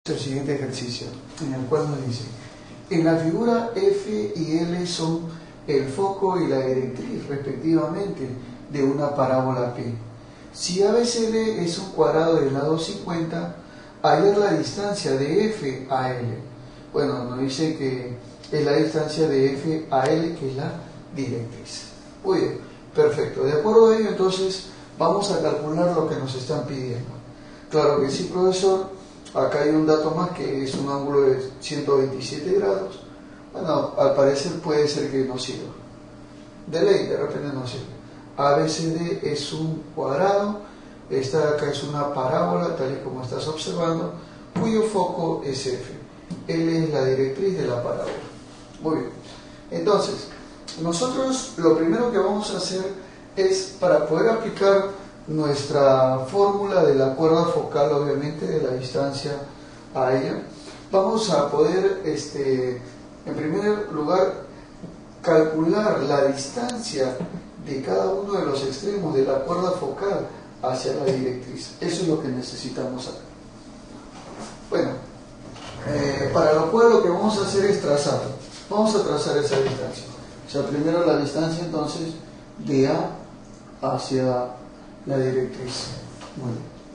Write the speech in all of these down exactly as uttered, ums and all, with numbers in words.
El siguiente ejercicio, en el cual nos dice: en la figura F y L son el foco y la directriz respectivamente de una parábola P. Si A B C D es un cuadrado del lado cincuenta, hallar la distancia de F a L. Bueno, nos dice que es la distancia de F a L, que es la directriz. Muy bien, perfecto. De acuerdo a ello, entonces vamos a calcular lo que nos están pidiendo. Claro que sí, profesor. Acá hay un dato más, que es un ángulo de ciento veintisiete grados. Bueno, al parecer puede ser que no sirva. De ley, de repente no sirve. A B C D es un cuadrado. Esta de acá es una parábola, tal y como estás observando, cuyo foco es F. L es la directriz de la parábola. Muy bien. Entonces, nosotros lo primero que vamos a hacer es, para poder aplicar nuestra fórmula de la cuerda focal, obviamente de la distancia a ella, vamos a poder, este, en primer lugar, calcular la distancia de cada uno de los extremos de la cuerda focal hacia la directriz. Eso es lo que necesitamos acá. Bueno, eh, para lo cual lo que vamos a hacer es trazar. Vamos a trazar esa distancia. O sea, primero la distancia entonces de A hacia la directriz. Muy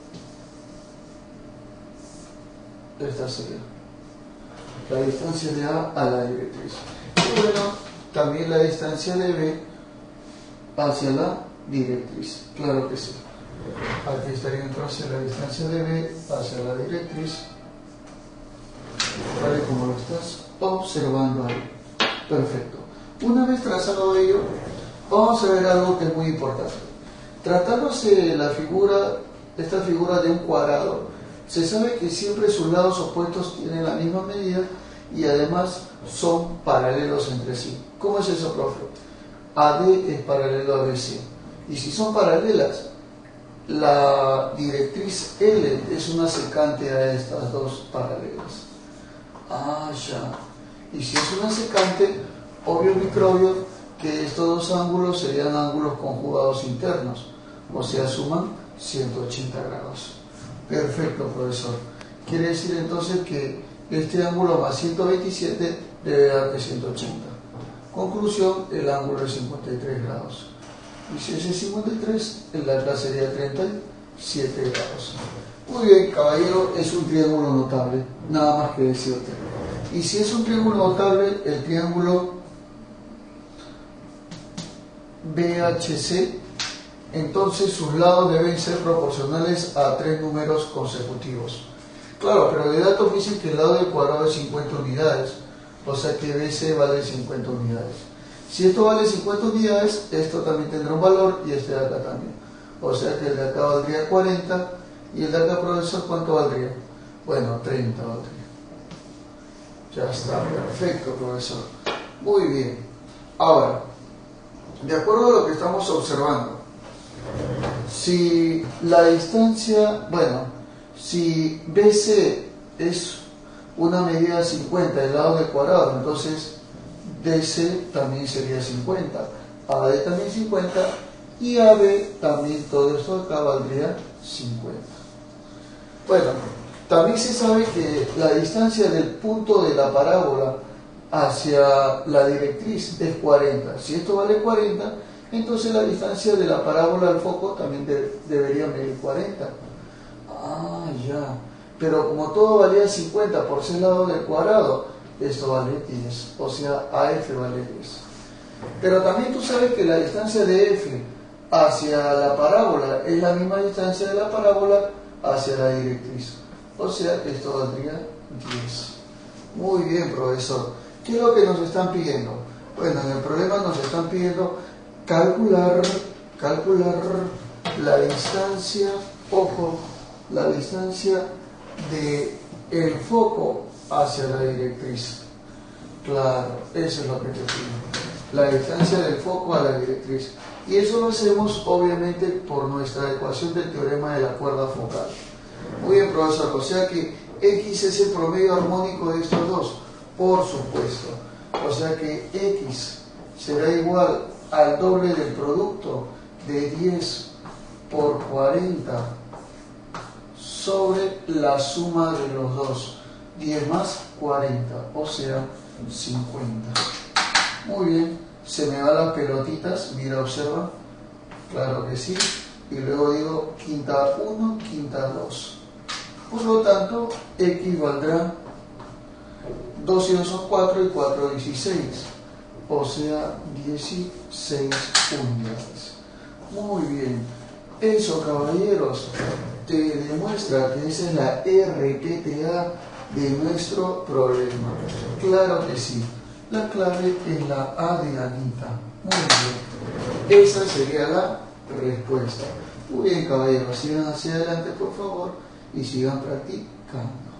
bien. Esta sería la distancia de A a la directriz. Y bueno, también la distancia de B hacia la directriz. Claro que sí. Aquí estaría entonces la distancia de B hacia la directriz, tal y como lo estás observando ahí. Perfecto. Una vez trazado ello, vamos a ver algo que es muy importante. Tratándose la figura, esta figura de un cuadrado, se sabe que siempre sus lados opuestos tienen la misma medida y además son paralelos entre sí. ¿Cómo es eso, profe? A D es paralelo a B C. Y si son paralelas, la directriz L es una secante a estas dos paralelas. Ah, ya. Y si es una secante, obvio microbio que estos dos ángulos serían ángulos conjugados internos, o sea, suman ciento ochenta grados. Perfecto, profesor. Quiere decir entonces que este ángulo más ciento veintisiete debe darte ciento ochenta. Conclusión, el ángulo es cincuenta y tres grados. Y si ese es cincuenta y tres, el de acá sería treinta y siete grados. Muy bien, caballero, es un triángulo notable, nada más que decirte. Y si es un triángulo notable, el triángulo B H C, entonces sus lados deben ser proporcionales a tres números consecutivos. Claro, pero de datos dicen que el lado del cuadrado es cincuenta unidades, o sea que B C vale cincuenta unidades. Si esto vale cincuenta unidades, esto también tendrá un valor y este de acá también. O sea que el de acá valdría cuarenta y el de acá, profesor, ¿cuánto valdría? Bueno, treinta valdría. Ya está, perfecto, profesor. Muy bien. Ahora, de acuerdo a lo que estamos observando, si la distancia, bueno, si B C es una medida cincuenta del lado del cuadrado, entonces D C también sería cincuenta, A D también cincuenta y A B también, todo esto acá valdría cincuenta. Bueno, también se sabe que la distancia del punto de la parábola hacia la directriz es cuarenta. Si esto vale cuarenta, entonces la distancia de la parábola al foco también de, debería medir cuarenta. Ah, ya. Pero como todo valía cincuenta por ser lado del cuadrado, esto vale diez. O sea, A F vale diez. Pero también tú sabes que la distancia de F hacia la parábola es la misma distancia de la parábola hacia la directriz. O sea, esto valdría diez. Muy bien, profesor. ¿Qué es lo que nos están pidiendo? Bueno, en el problema nos están pidiendo calcular, calcular la distancia, ojo, la distancia de el foco hacia la directriz. Claro, eso es lo que te pido. La distancia del foco a la directriz. Y eso lo hacemos, obviamente, por nuestra ecuación del teorema de la cuerda focal. Muy bien, profesor. O sea que X es el promedio armónico de estos dos. Por supuesto. O sea que X será igual al doble del producto de diez por cuarenta sobre la suma de los dos. diez más cuarenta, o sea, cincuenta. Muy bien, se me van las pelotitas, mira, observa, claro que sí, y luego digo quinta uno, quinta dos. Por lo tanto, X valdrá dos y dos son cuatro y cuatro dieciséis, o sea, dieciséis unidades. Muy bien, eso, caballeros, te demuestra que esa es la R P T A de nuestro problema. Claro que sí, la clave es la A de Anita. Muy bien, esa sería la respuesta. Muy bien, caballeros, sigan hacia adelante, por favor, y sigan practicando.